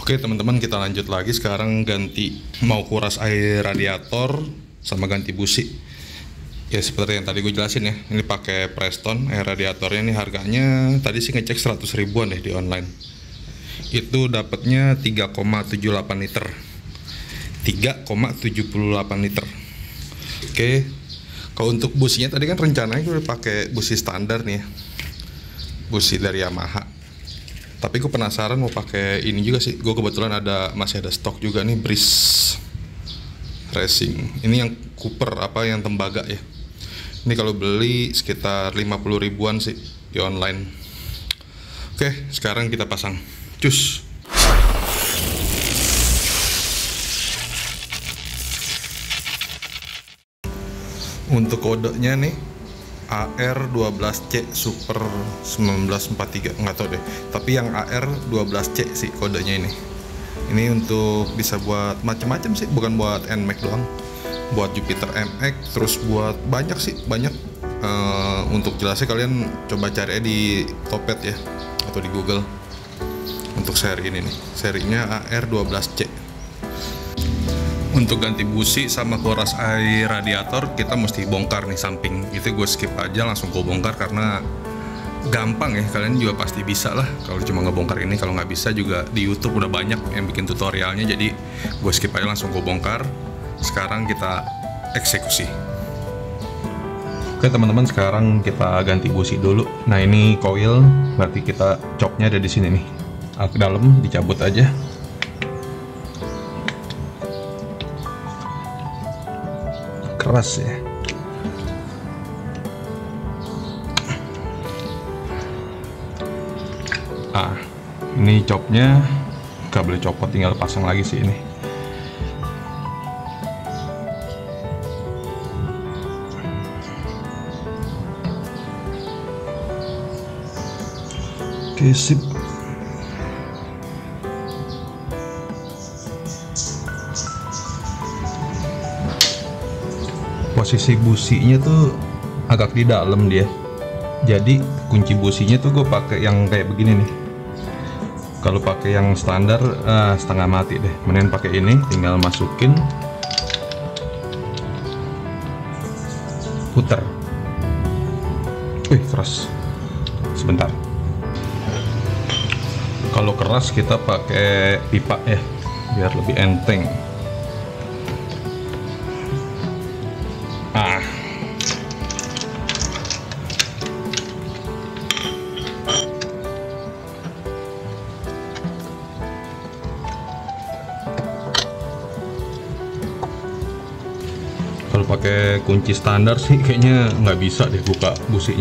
Oke teman-teman, kita lanjut lagi. Sekarang ganti, mau kuras air radiator sama ganti busi. Ya seperti yang tadi gue jelasin ya, ini pakai Preston air radiatornya. Ini harganya tadi sih ngecek 100 ribuan deh di online. Itu dapatnya 3,78 liter. 3,78 liter. Oke. Kalau untuk businya tadi kan rencananya gue pakai busi standar nih ya. Busi dari Yamaha. Tapi gue penasaran mau pakai ini juga sih. Gue kebetulan masih ada stok juga nih, Breeze Racing. Ini yang Cooper yang tembaga ya. Ini kalau beli sekitar 50 ribuan sih di online. Oke, sekarang kita pasang. Cus. Untuk kodenya nih AR12C Super 1943, nggak tahu deh, tapi yang AR12C sih kodenya ini. Ini untuk bisa buat macam-macam sih, bukan buat NMAX doang, buat Jupiter MX, terus buat banyak sih, banyak. Untuk jelasnya kalian coba cari di Topet ya, atau di Google. Untuk seri ini nih, serinya AR12C. Untuk ganti busi sama kuras air radiator kita mesti bongkar nih samping. Itu gue skip aja, langsung gue bongkar karena gampang ya. Kalian juga pasti bisa lah kalau cuma ngebongkar ini. Kalau nggak bisa juga di YouTube udah banyak yang bikin tutorialnya. Jadi gue skip aja, langsung gue bongkar. Sekarang kita eksekusi. Oke teman-teman, sekarang kita ganti busi dulu. Nah ini coil, berarti kita coknya ada di sini nih. Ke dalam dicabut aja. Keras ya. Ini copnya gak boleh copot, tinggal pasang lagi sih ini. Oke, sip. Posisi businya tuh agak di dalam dia, jadi kunci businya tuh gue pakai yang kayak begini nih. Kalau pakai yang standar setengah mati deh, mending pakai ini, tinggal masukin, puter. Wih keras, sebentar. Kalau keras kita pakai pipa ya, biar lebih enteng. Kalau pakai kunci standar sih kayaknya nggak bisa deh buka businya.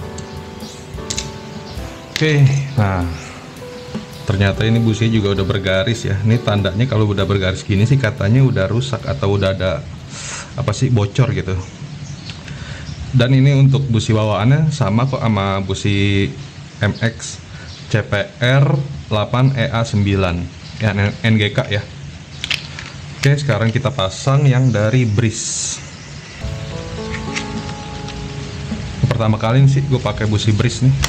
Oke, nah ternyata ini businya juga udah bergaris ya. Ini tandanya kalau udah bergaris gini sih katanya udah rusak atau udah ada bocor gitu. Dan ini untuk busi bawaannya sama kok sama busi MX CPR 8EA9 ya, NGK ya. Oke, sekarang kita pasang yang dari Breeze. Pertama kali sih gue pakai busi Breeze nih.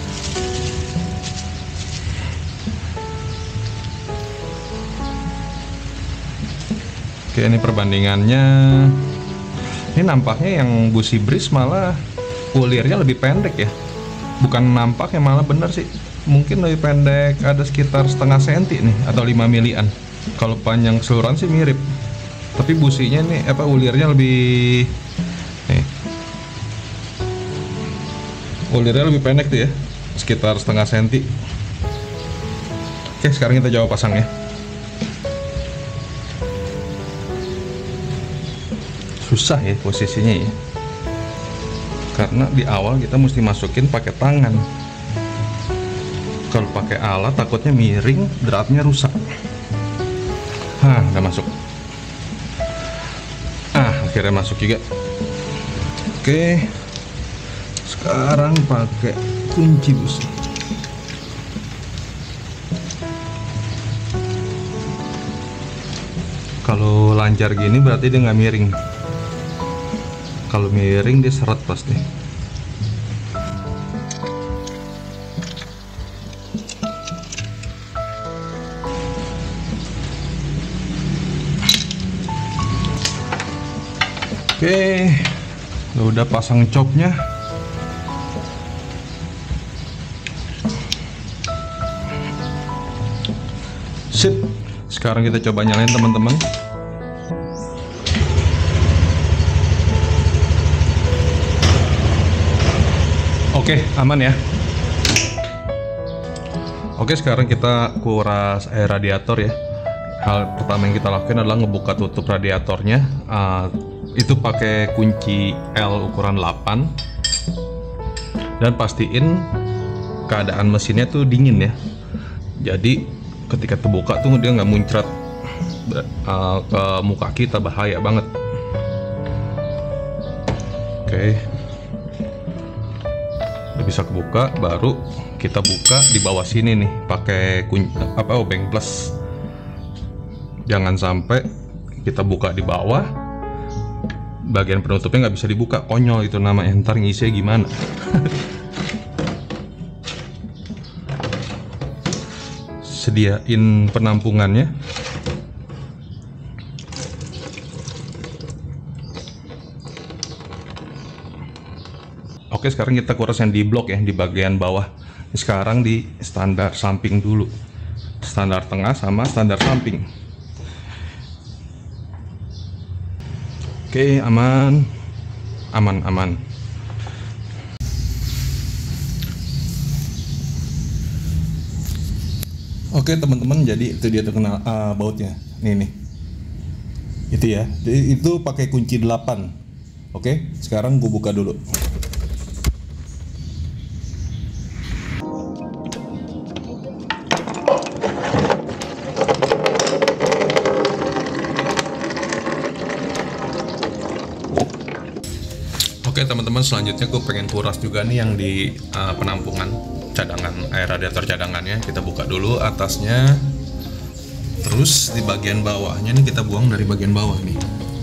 Oke, ini perbandingannya. Ini nampaknya yang busi Breeze malah ulirnya lebih pendek ya. Bukan nampaknya, malah bener sih. Mungkin lebih pendek, ada sekitar setengah senti nih, atau 5 milian. Kalau panjang keseluruhan sih mirip, tapi businya nih ulirnya lebih ulirnya lebih pendek tuh ya, sekitar setengah senti. Oke, sekarang kita coba pasang ya. Susah ya posisinya ya, karena di awal kita mesti masukin pakai tangan. Kalau pakai alat takutnya miring, dratnya rusak. Udah masuk. Akhirnya masuk juga. Oke, sekarang pakai kunci busi. Kalau lancar gini berarti dia nggak miring. Kalau miring dia seret pasti. Oke, udah pasang copnya. Sip. Sekarang kita coba nyalain teman-teman. Oke, aman ya. Oke, sekarang kita kuras air radiator ya. Hal pertama yang kita lakukan adalah ngebuka tutup radiatornya. Itu pakai kunci L ukuran 8. Dan pastiin keadaan mesinnya tuh dingin ya. Jadi ketika terbuka tuh dia nggak muncrat ke muka kita, bahaya banget. Oke, udah bisa kebuka, baru kita buka di bawah sini nih pakai kunci obeng plus. Jangan sampai kita buka di bawah, bagian penutupnya nggak bisa dibuka, konyol itu namanya, ntar ngisinya gimana. Sediain penampungannya. Oke, sekarang kita kuras yang di blok ya, di bagian bawah. Sekarang di standar samping dulu, standar tengah sama standar samping. Oke, aman. Oke teman-teman, jadi itu dia terkenal bautnya. Nih. Itu ya. Jadi itu pakai kunci 8. Oke, sekarang gue buka dulu. Oke teman-teman, selanjutnya gue pengen kuras juga nih yang di penampungan cadangan air radiator cadangannya. Kita buka dulu atasnya, terus di bagian bawahnya nih kita buang dari bagian bawah nih.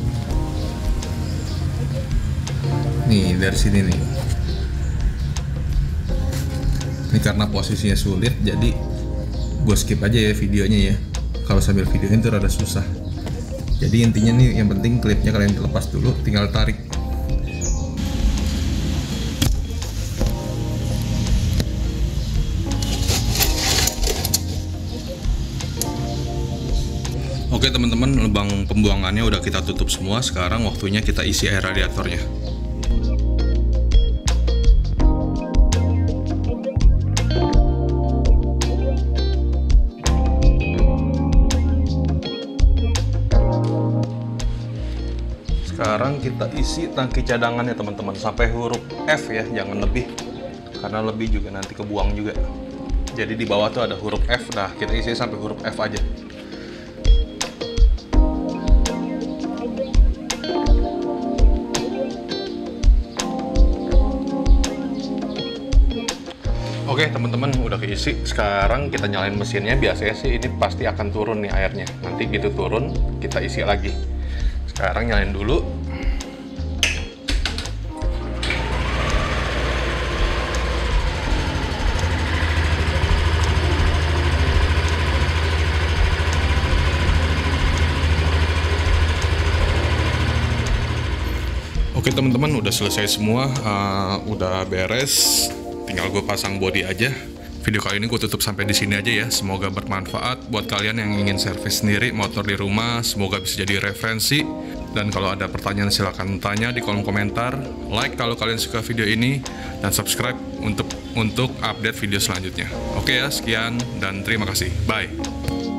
Nih dari sini nih. Ini karena posisinya sulit, jadi gue skip aja ya videonya ya. Kalau sambil videonya itu rada susah. Jadi intinya nih, yang penting klipnya kalian lepas dulu, tinggal tarik. Oke teman-teman, lubang pembuangannya udah kita tutup semua. Sekarang waktunya kita isi air radiatornya. Sekarang kita isi tangki cadangannya teman-teman sampai huruf F ya, jangan lebih, karena lebih juga nanti kebuang juga. Jadi di bawah tuh ada huruf F, nah kita isi sampai huruf F aja. Oke teman-teman, udah keisi. Sekarang kita nyalain mesinnya. Biasanya sih ini pasti akan turun nih airnya. Nanti gitu turun, kita isi lagi. Sekarang nyalain dulu. Oke teman-teman, udah selesai semua, udah beres. Tinggal gue pasang bodi aja. Video kali ini gue tutup sampai di sini aja ya. Semoga bermanfaat buat kalian yang ingin servis sendiri motor di rumah. Semoga bisa jadi referensi. Dan kalau ada pertanyaan silahkan tanya di kolom komentar. Like kalau kalian suka video ini, dan subscribe untuk update video selanjutnya. Oke ya, sekian dan terima kasih. Bye.